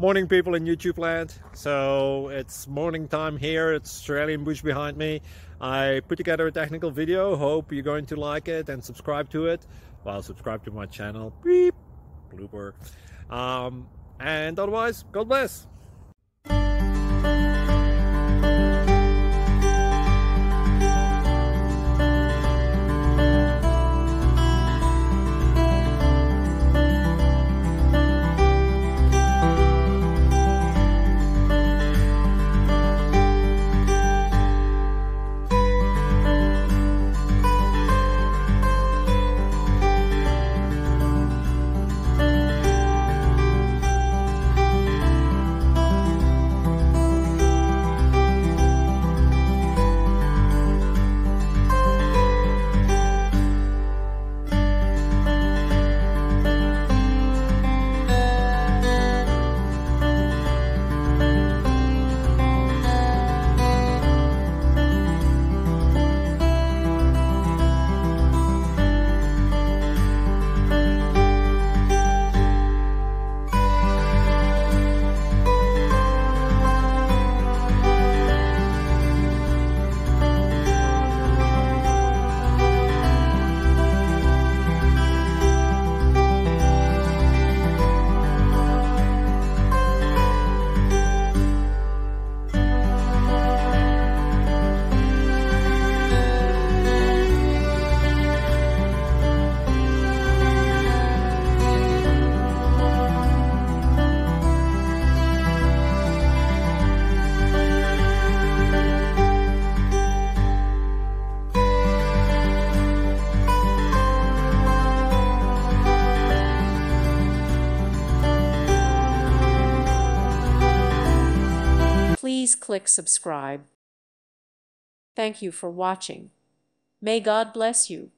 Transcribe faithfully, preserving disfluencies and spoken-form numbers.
Morning, people in YouTube land. So it's morning time here. It's Australian bush behind me. I put together a technical video. Hope you're going to like it and subscribe to it. Well, subscribe to my channel. Beep. Blooper. Um, and otherwise, God bless. Please click subscribe. Thank you for watching. May God bless you.